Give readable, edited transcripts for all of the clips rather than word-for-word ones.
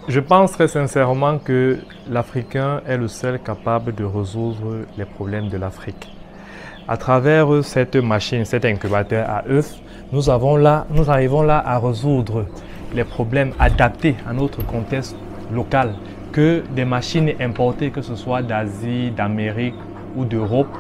Je pense très sincèrement que l'Africain est le seul capable de résoudre les problèmes de l'Afrique. À travers cette machine, cet incubateur à œufs, nous arrivons là à résoudre les problèmes adaptés à notre contexte local que des machines importées, que ce soit d'Asie, d'Amérique ou d'Europe.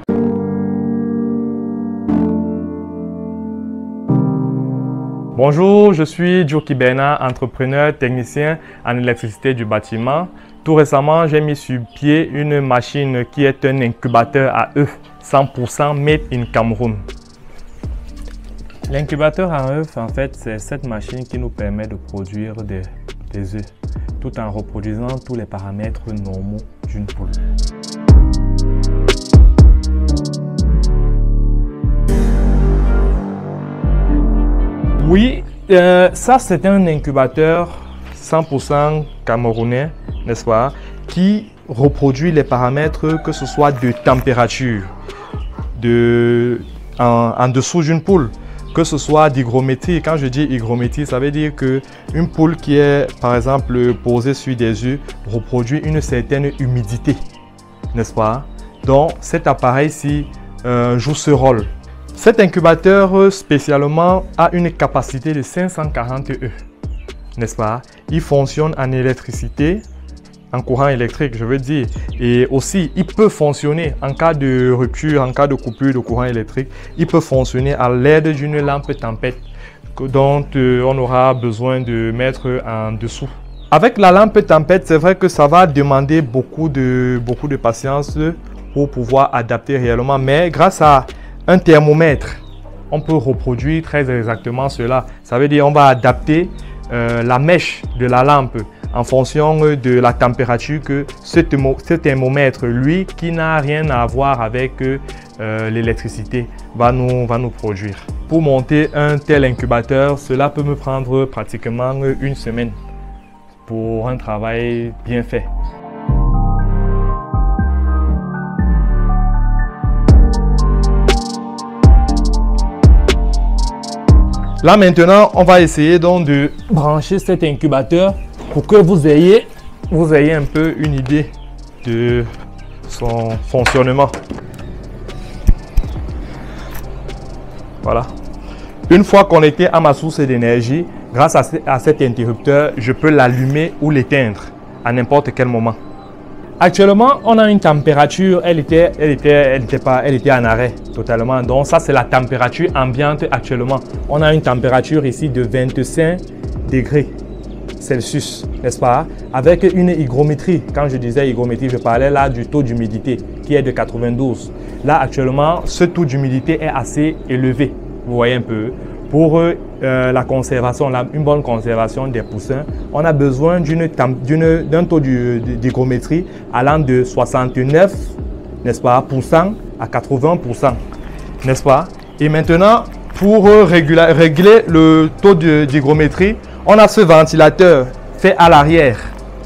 Bonjour, je suis Djoki Bernard, entrepreneur technicien en électricité du bâtiment. Tout récemment, j'ai mis sur pied une machine qui est un incubateur à œufs 100% made in Cameroun. L'incubateur à œufs, en fait, c'est cette machine qui nous permet de produire des œufs tout en reproduisant tous les paramètres normaux d'une poule. Oui, ça c'est un incubateur 100% camerounais, n'est-ce pas, qui reproduit les paramètres, que ce soit de température, en dessous d'une poule, que ce soit d'hygrométrie. Quand je dis hygrométrie, ça veut dire qu'une poule qui est par exemple posée sur des œufs reproduit une certaine humidité, n'est-ce pas? Donc cet appareil-ci joue ce rôle. Cet incubateur spécialement a une capacité de 540 œufs, n'est-ce pas? Il fonctionne en électricité, en courant électrique, je veux dire. Et aussi, il peut fonctionner en cas de rupture, en cas de coupure de courant électrique. Il peut fonctionner à l'aide d'une lampe tempête dont on aura besoin de mettre en dessous. Avec la lampe tempête, c'est vrai que ça va demander beaucoup de patience pour pouvoir adapter réellement. Mais grâce à un thermomètre, on peut reproduire très exactement cela. Ça veut dire qu'on va adapter la mèche de la lampe en fonction de la température que ce thermomètre, lui, qui n'a rien à voir avec l'électricité, va nous produire. Pour monter un tel incubateur, cela peut me prendre pratiquement une semaine pour un travail bien fait. Là maintenant, on va essayer donc de brancher cet incubateur pour que vous ayez un peu une idée de son fonctionnement. Voilà. Une fois connecté à ma source d'énergie, grâce à cet interrupteur, je peux l'allumer ou l'éteindre à n'importe quel moment. Actuellement, on a une température, elle était en arrêt totalement. Donc ça, c'est la température ambiante actuellement. On a une température ici de 25 degrés Celsius, n'est-ce pas? Avec une hygrométrie. Quand je disais hygrométrie, je parlais là du taux d'humidité qui est de 92. Là, actuellement, ce taux d'humidité est assez élevé. Vous voyez un peu. Pour la conservation, une bonne conservation des poussins, on a besoin d'un taux d'hygrométrie allant de 69, n'est-ce pas, % à 80%, n'est-ce pas? Et maintenant, pour régler le taux d'hygrométrie, on a ce ventilateur fait à l'arrière.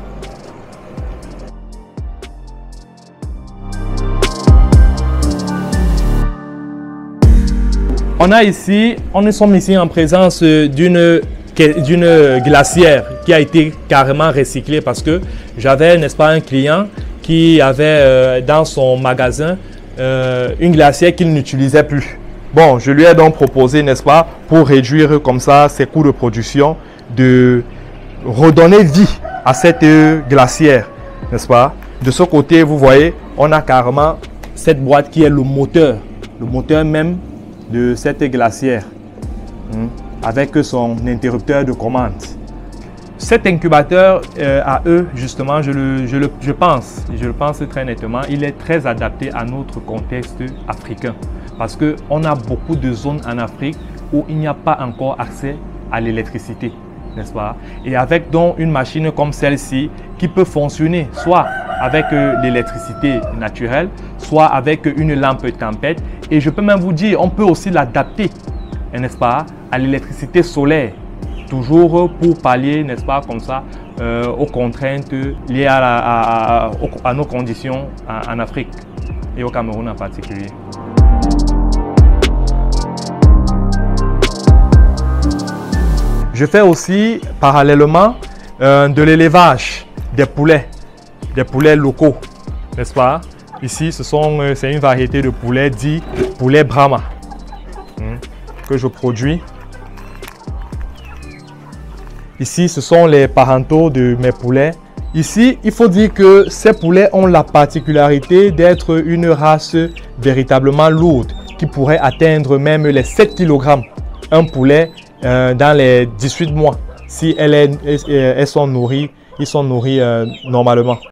Nous sommes ici en présence d'une glacière qui a été carrément recyclée parce que j'avais, n'est-ce pas, un client qui avait dans son magasin une glacière qu'il n'utilisait plus. Bon, je lui ai donc proposé, n'est-ce pas, pour réduire comme ça ses coûts de production, de redonner vie à cette glacière, n'est-ce pas? De ce côté, vous voyez, on a carrément cette boîte qui est le moteur même de cette glacière, avec son interrupteur de commande. Cet incubateur à eux, justement, je pense très nettement, il est très adapté à notre contexte africain. Parce qu'on a beaucoup de zones en Afrique où il n'y a pas encore accès à l'électricité, n'est-ce pas? Et avec donc une machine comme celle-ci qui peut fonctionner soit avec l'électricité naturelle, soit avec une lampe tempête. Et je peux même vous dire, on peut aussi l'adapter, n'est-ce pas, à l'électricité solaire. Toujours pour pallier, n'est-ce pas, comme ça, aux contraintes liées à nos conditions en Afrique et au Cameroun en particulier. Je fais aussi parallèlement de l'élevage des poulets locaux, n'est-ce pas? Ici, c'est une variété de poulet dit poulet Brahma que je produis. Ici, ce sont les parentaux de mes poulets. Ici, il faut dire que ces poulets ont la particularité d'être une race véritablement lourde qui pourrait atteindre même les 7 kg. Un poulet dans les 18 mois si ils sont nourris normalement.